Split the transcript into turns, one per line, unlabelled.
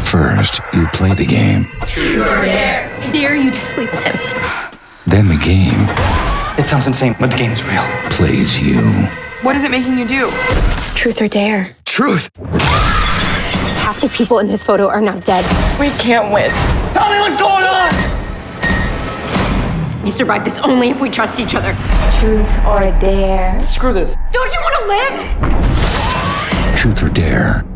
First, you play the game.
Truth or dare? I dare you to sleep with him.
Then the game
It sounds insane, but the game is real.
plays you.
What is it making you do?
Truth or dare?
Truth!
Half the people in this photo are not dead.
We can't win.
Tell me what's going on!
We survive this only if we trust each other.
Truth or dare?
Screw this.
Don't you want to live?
Truth or Dare.